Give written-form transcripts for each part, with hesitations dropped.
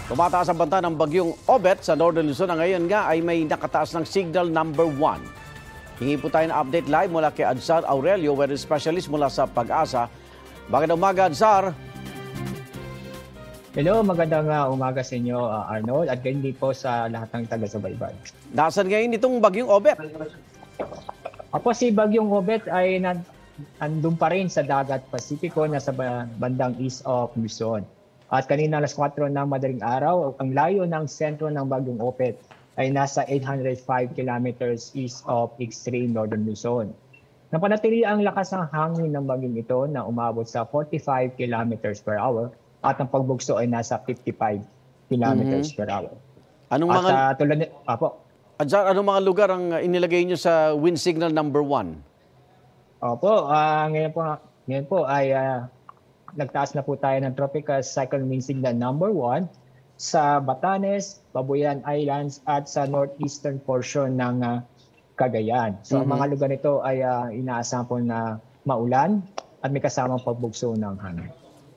Tumataas ang banta ng bagyong Obet sa Northern Luzon na ngayon nga ay may nakataas ng signal number 1. Hingi po tayo ng update live mula kay Adzar Aurelio, weather specialist mula sa Pag-asa. Magandang umaga, Adzar. Hello, magandang umaga sa inyo, Arnold, at ganyan din po sa lahat ng taga-subaybay. Nasaan ngayon itong bagyong Obet? Apo, si bagyong Obet ay andun pa rin sa dagat Pasipiko, nasa bandang east of Luzon. At kanina alas 4 ng madaling araw, ang layo ng sentro ng bagyong Obet ay nasa 805 kilometers east of extreme northern Luzon. Napanatili ang lakas ng hangin ng bagyong ito na umabot sa 45 kilometers per hour at ang pagbugso ay nasa 55 kilometers per hour. Anong mga tulad ni Adzar, anong mga lugar ang inilagay niyo sa wind signal number 1? Opo, ngayon po ay nagtaas na po tayo ng tropical cyclone wind signal number 1 sa Batanes, Babuyan Islands at sa northeastern portion ng Cagayan. So ang mga lugar nito ay inaasahan po na maulan at may kasamang pagbugso ng hangin.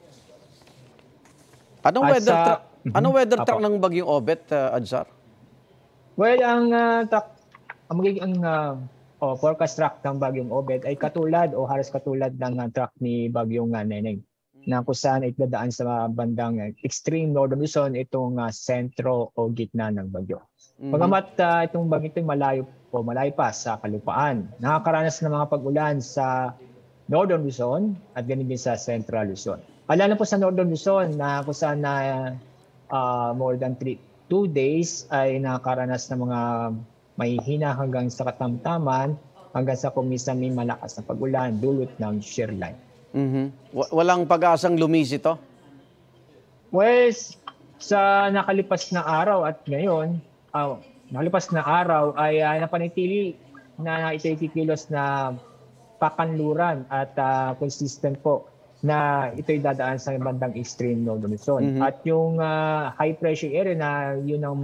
Anong weather track ng bagyong Obet, Adzar? Well, ang magiging forecast track ng bagyong Obet ay katulad o halos katulad ng track ni bagyong Neneng, na kung saan ay dadaan sa bandang extreme northern Luzon itong sentro o gitna ng bagyo. Pagamat itong bagyo ito malayo pa sa kalupaan, nakakaranas ng mga pag-ulan sa northern Luzon at ganun din sa central Luzon. Alala po sa northern Luzon na kung saan more than 2 days ay nakakaranas ng mga mahihina hanggang sa katamtaman hanggang sa kumisan may malakas na pag-ulan dulot ng shear line. Walang pag-asang lumis ito? Well, sa nakalipas na araw at ngayon, nakalipas na araw ay napanitili na ito'y kikilos na pakanluran at consistent po na ito'y dadaan sa bandang extreme northern Luzon. At yung high pressure area na yun ang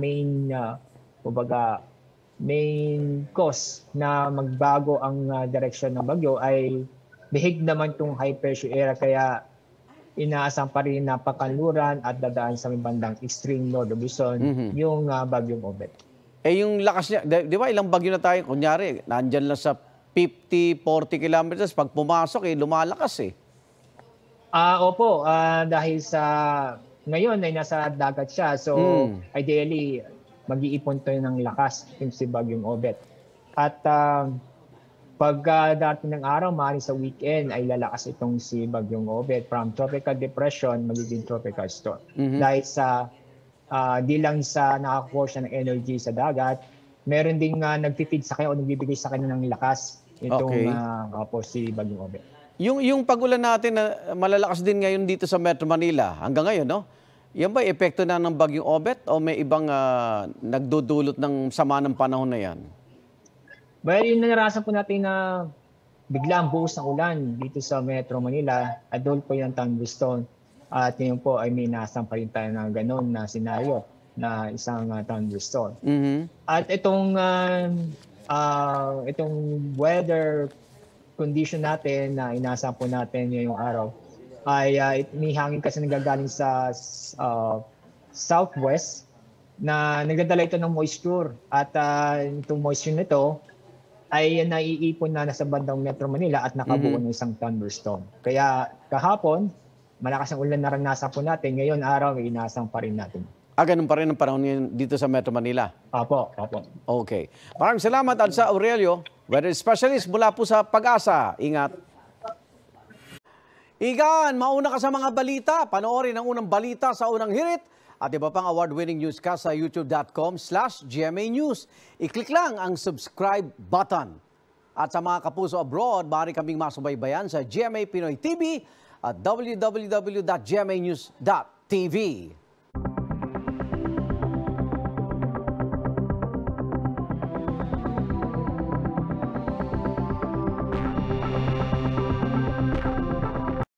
main cause na magbago ang direksyon ng bagyo ay bihig naman itong high pressure area, kaya inaasang pa rin na pakanluran at dadaan sa bandang extreme northern Luzon yung bagyong Obet. Yung lakas niya, di ba ilang bagyo na tayo, kunyari, nandyan lang sa 50, 40 kilometers, pag pumasok lumalakas eh. Opo, dahil sa ngayon ay nasa dagat siya, so ideally mag-iipon tayo ng lakas yung si bagyong Obet. At pag dating ng araw, maaaring sa weekend ay lalakas itong si bagyong Obet from tropical depression magiging tropical storm. Dahil sa di lang sa nakakuha siya ng energy sa dagat, meron ding nagtitid sa kanya o nagbibigay sa kanya ng lakas itong si bagyong Obet. Yung pag-ulan natin na malalakas din ngayon dito sa Metro Manila hanggang ngayon, no? Yan ba epekto na ng bagyong Obet o may ibang nagdudulot ng sama ng panahon na yan? Well, yung naranasan po natin na biglang buhos ng ulan dito sa Metro Manila, adol po yung thunderstorm. At ngayon po ay may nasang pa rin tayo na gano'n na senaryo na isang thunderstorm. At itong weather condition natin na inaasahan po natin ngayong araw ay may hangin kasi nagagaling sa southwest na nagdadala ito ng moisture. At itong moisture nito ay naiipon na nasa bandang Metro Manila at nakabuo ng isang thunderstorm. Kaya kahapon, malakas ang ulan na naranasan po natin. Ngayon araw, inaasahan pa rin natin. Ganun pa rin ang panahon dito sa Metro Manila? Opo. Okay. Maraming salamat, Adzar Aurelio, weather specialist mula po sa Pag-asa. Ingat. Igan, mauna ka sa mga balita. Panoorin ang unang balita sa unang hirit at iba pang award-winning newscast sa youtube.com/GMA News. I-click lang ang subscribe button. At sa mga kapuso abroad, maaari kaming masubaybayan sa GMA Pinoy TV at www.gmanews.tv.